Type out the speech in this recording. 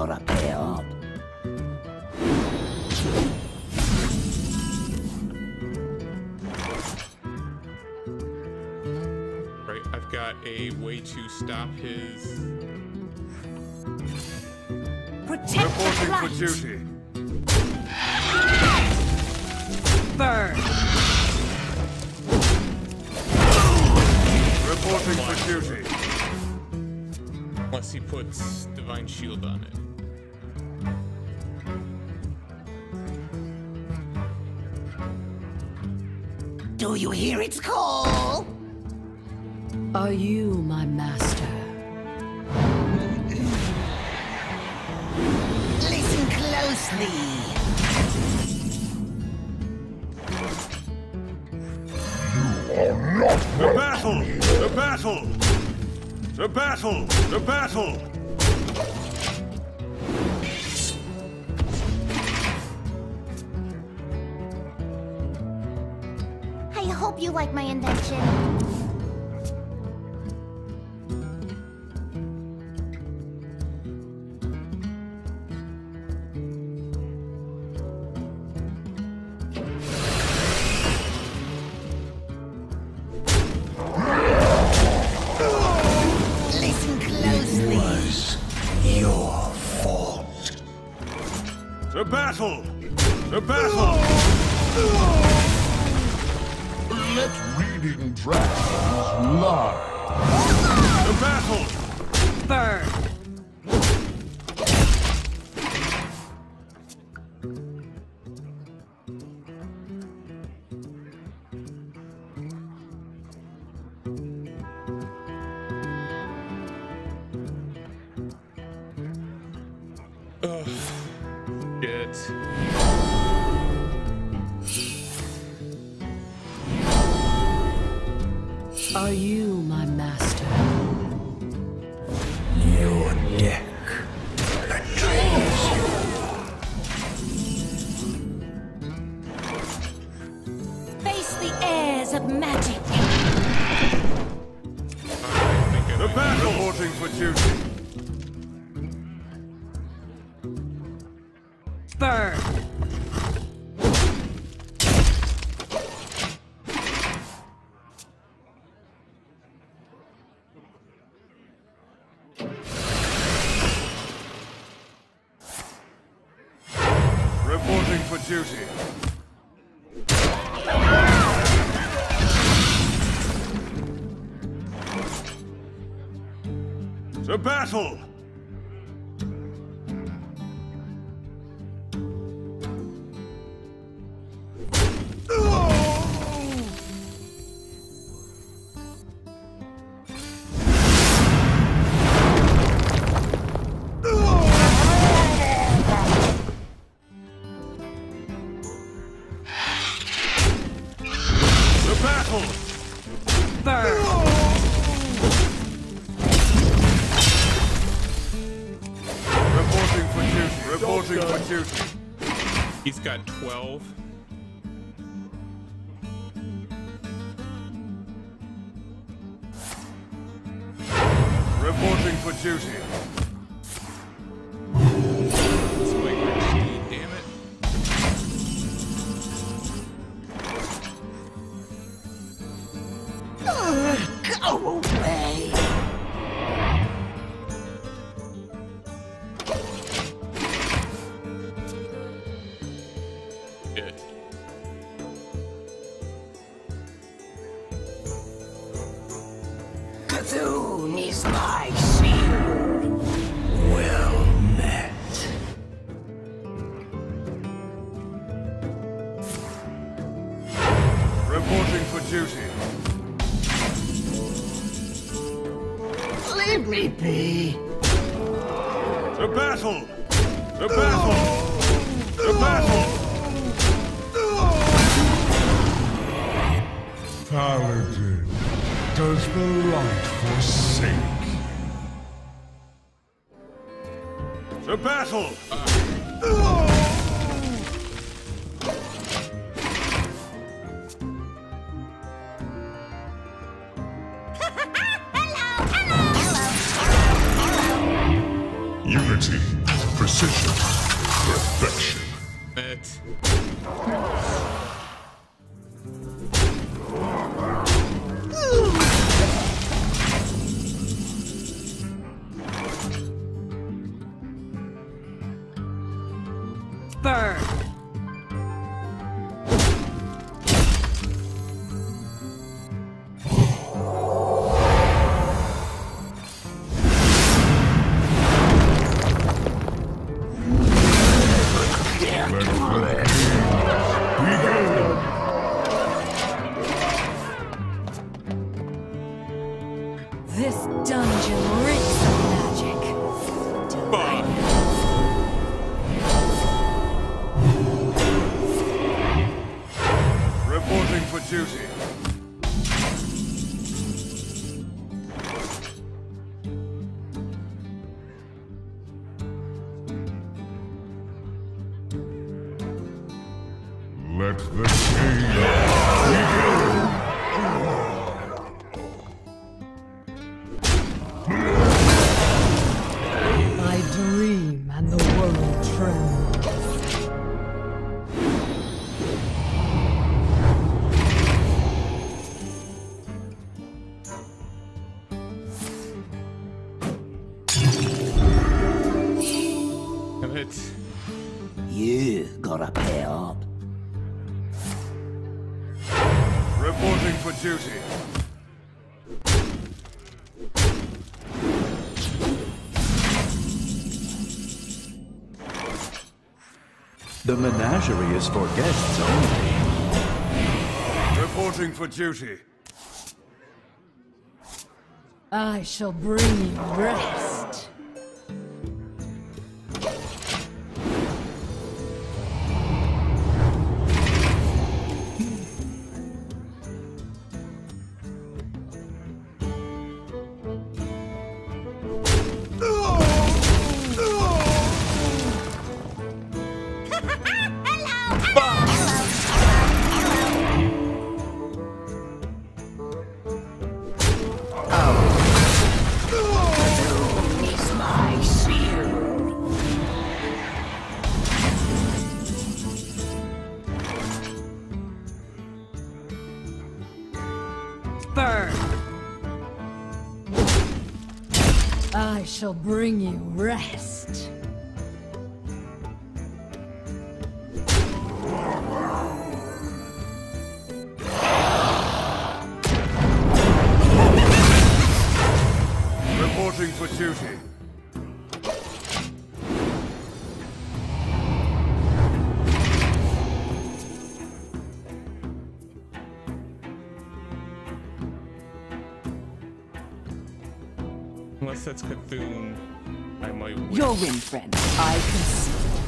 thorapeo. Right, I've got a way to stop his... Protect Reporting the for flight. duty. Burn. Reporting for duty. Unless he puts Divine Shield on it. Do you hear its call? Are you my master? Listen closely. The battle! The battle! The battle! The battle! I hope you like my invention. Listen closely. Your fault. The battle! The battle! Let reading dragons lie. The battle! Burn. Ugh. Shit. Are you my master? Your deck betrays you. Face the airs of magic. The battle! Reporting for duty. Burn. Reporting for duty. The battle! The battle! Burn. Reporting for duty. Reporting for duty. He's got 12. Reporting for duty. Spike Richie, damn it. Go away. Shit. Cthulhu is my shield. Well met. Reporting for duty. Leave me be. The battle! The battle! The battle! Paladin, does the light forsake? The battle! Unity Precision. Perfection. It. Burn. This dungeon reeks of magic. Fuck. Reporting for duty. Let the game begin. I dream and the world trembles. Damn it. You gotta pay up. Reporting for duty. The menagerie is for guests only. Reporting for duty. I shall bring you rest. Doom is my shield. Burn. I shall bring you rest. Reporting for duty. Unless that's Cthulhu, I might win. Your win, friend. I concede.